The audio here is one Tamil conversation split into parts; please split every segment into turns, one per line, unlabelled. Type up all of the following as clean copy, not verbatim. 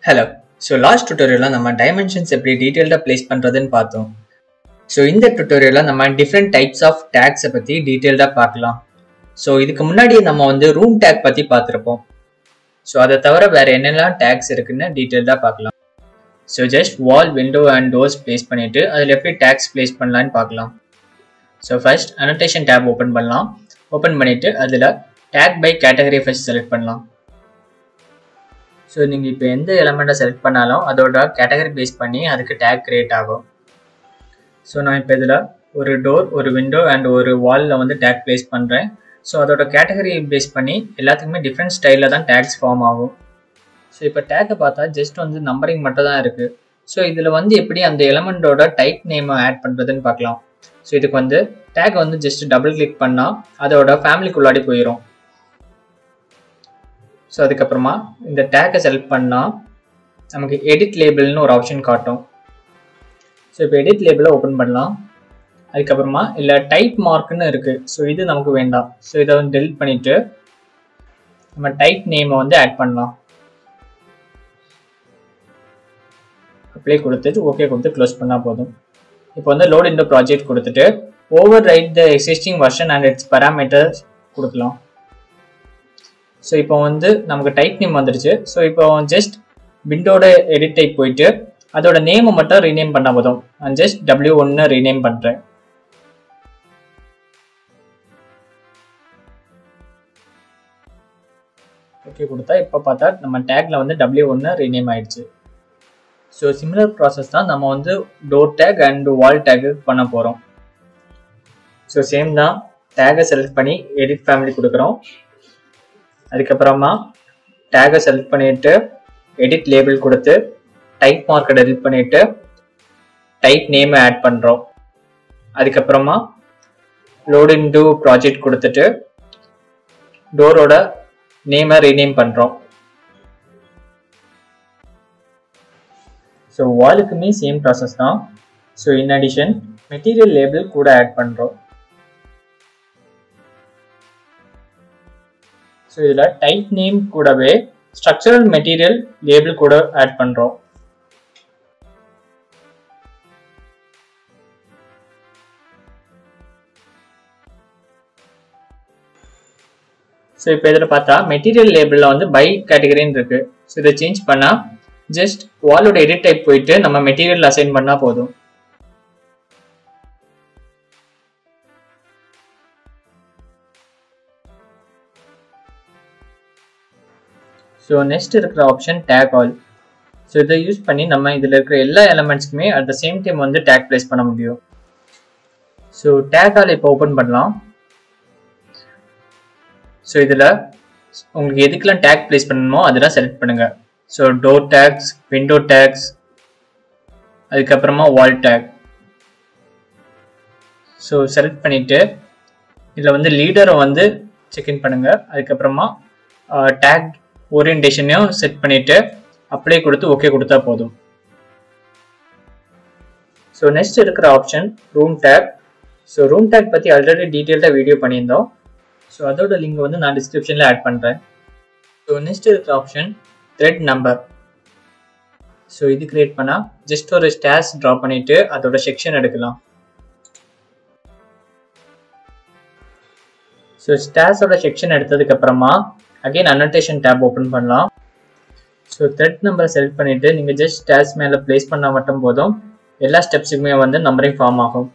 Hello. So last tutorial நம்ம dimensions எப்படி டீடைல்டா place பண்றதுன்னு பார்த்தோம். So இந்த tutorial நம்ம different types of tags பத்தி டீடைல்டா பார்க்கலாம். So இதுக்கு முன்னாடி நம்ம room tag பத்தி பார்த்திருப்போம். So அதை தவிர வேற என்னெல்லாம் tags இருக்குன்னு டீடைல்டா பார்க்கலாம். So just wall, window and doors place பண்ணிட்டு அதில எப்படி tags place பண்ணலாம்னு பார்க்கலாம். So first annotation tab open பண்ணலாம். Open பண்ணிட்டு அதில tag by category first select பண்ணலாம். So நீங்க இப்போ எந்த எலிமெண்ட்டை செலக்ட் பண்ணாலும் அதோட கேட்டகரி பேஸ் பண்ணி அதுக்கு டேக் கிரியேட் ஆகும். ஸோ நான் இப்போ இதில் ஒரு டோர், ஒரு விண்டோ அண்ட் ஒரு வாலில் டேக் பிளேஸ் பண்ணுறேன். ஸோ அதோட கேட்டகரி பேஸ் பண்ணி எல்லாத்துக்குமே டிஃப்ரெண்ட் ஸ்டைலில் தான் டேக்ஸ் ஃபார்ம் ஆகும். ஸோ இப்போ டேக்கை பார்த்தா ஜஸ்ட் நம்பரிங் மட்டும் தான் இருக்குது. ஸோ இதில் எப்படி அந்த எலிமெண்ட்டோட டைப் நேமை ஆட் பண்ணுறதுன்னு பார்க்கலாம். ஸோ இதுக்கு டேக் ஜஸ்ட் டபுள் கிளிக் பண்ணால் அதோட ஃபேமிலிக்குள்ளாடி போயிடும். ஸோ அதுக்கப்புறமா இந்த டேக்கை செலக்ட் பண்ணால் நமக்கு எடிட் லேபிள்னு ஒரு ஆப்ஷன் காட்டும். ஸோ இப்போ எடிட் லேபிளை ஓப்பன் பண்ணலாம். அதுக்கப்புறமா இல்லை டைப் மார்க்னு இருக்குது. ஸோ இது நமக்கு வேண்டாம். ஸோ இதை டெலிட் பண்ணிவிட்டு நம்ம டைப் நேமை ஆட் பண்ணலாம். அப்ளை கொடுத்துட்டு ஓகே கொடுத்து க்ளோஸ் பண்ணால் போதும். இப்போ லோட் இன்டோ ப்ராஜெக்ட் கொடுத்துட்டு overwrite the existing version and its parameters கொடுக்கலாம். ஸோ இப்போ நமக்கு டைப் நேம் வந்துருச்சு. ஸோ இப்போ ஜஸ்ட் விண்டோட எடிட் டைப் போயிட்டு அதோட நேமை மட்டும் ரீநேம் பண்ண போதும். நான் ஜஸ்ட் W1 ரீநேம் பண்ணுறேன். ஓகே கொடுத்தா இப்போ பார்த்தா நம்ம டேக்ல W1 ரீநேம் ஆயிடுச்சு. ஸோ சிமிலர் ப்ராசஸ் தான் நம்ம door tag and wall tag பண்ண போகிறோம். ஸோ சேம் தான். டேகை செலக்ட் பண்ணி எடிட் ஃபேமிலி கொடுக்குறோம். அதுக்கப்புறமா டேகை செலக்ட் பண்ணிட்டு எடிட் லேபிள் கொடுத்து டைப் மார்க்கை டெலிட் பண்ணிட்டு டைப் நேமை ஆட் பண்ணுறோம். அதுக்கப்புறமா லோட் இன்டு ப்ராஜெக்ட் கொடுத்துட்டு டோரோட நேமை ரீநேம் பண்ணுறோம். ஸோ வாலுக்குமே சேம் ப்ராசஸ் தான். So in addition material label கூட ஆட் பண்ணுறோம். ஸோ இதில் டைப் நேம் கூடவே ஸ்ட்ரக்சரல் மெட்டீரியல் லேபிள் கூட ஆட் பண்ணுறோம். ஸோ இப்போ இதில் பார்த்தா மெட்டீரியல் லேபிளில் பை கேட்டகரின்னு இருக்கு. ஸோ இதை சேஞ்ச் பண்ணால் ஜஸ்ட் வாலோட எடிட் டைப் போயிட்டு நம்ம மெட்டீரியல் அசைன் பண்ணால் போதும். ஸோ நெக்ஸ்ட் இருக்கிற ஆப்ஷன் டேக் ஆல். ஸோ இதை யூஸ் பண்ணி நம்ம இதில் இருக்கிற எல்லா எலிமெண்ட்ஸ்க்குமே at the same time tag place பண்ண முடியும். ஸோ டேக் ஆல் இப்போ ஓப்பன் பண்ணலாம். ஸோ இதில் உங்களுக்கு எதுக்கெல்லாம் டேக் பிளேஸ் பண்ணணுமோ அதெல்லாம் செலக்ட் பண்ணுங்கள். So door tags, window tags, அதுக்கப்புறமா வால் டேக். ஸோ செலக்ட் பண்ணிவிட்டு இதில் லீடரை செக்இன் பண்ணுங்கள். அதுக்கப்புறமா டேக் ஓரியன்டேஷனையும் செட் பண்ணிட்டு அப்ளை கொடுத்து ஓகே கொடுத்தா போதும். ஸோ நெக்ஸ்ட் இருக்கிற option room tag. So room tag பற்றி ஆல்ரெடி டீட்டெயில்டாக வீடியோ பண்ணியிருந்தோம். ஸோ அதோட லிங்க் நான் டிஸ்கிரிப்ஷனில் ஆட் பண்ணுறேன். ஸோ நெக்ஸ்ட் இருக்கிற ஆப்ஷன் த்ரெட் நம்பர். ஸோ இது கிரியேட் பண்ணால் ஜஸ்ட் ஒரு ஸ்டாஷ் ட்ரா பண்ணிட்டு அதோட செக்ஷன் எடுக்கலாம். ஸோ ஸ்டாஷோட செக்ஷன் எடுத்ததுக்கப்புறமா அகைன் அனோட்டேஷன் டேப் ஓப்பன் பண்ணலாம். ஸோ த்ரெட் நம்பரை செலக்ட் பண்ணிவிட்டு நீங்கள் ஜஸ்ட் ஸ்டாஷ் மேலே பிளேஸ் பண்ணால் மட்டும் போதும். எல்லா ஸ்டெப்ஸுக்குமே நம்பரிங் ஃபார்ம் ஆகும்.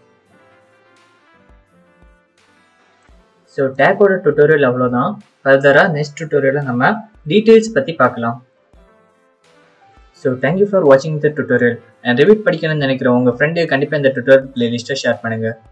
ஸோ டேக்கோட டுட்டோரியல் அவ்வளோதான். ஃபர்தராக நெக்ஸ்ட் டுட்டோரியலில் நம்ம டீட்டெயில்ஸ் பற்றி பார்க்கலாம். ஸோ தேங்க்யூ ஃபார் வாட்சிங் த டுட்டோரியல். ரிவிட் படிக்கணும்னு நினைக்கிறேன் உங்கள் ஃப்ரெண்டு கண்டிப்பாக இந்த டுட்டோரியல் பிளேலிஸ்ட்டை ஷேர் பண்ணுங்கள்.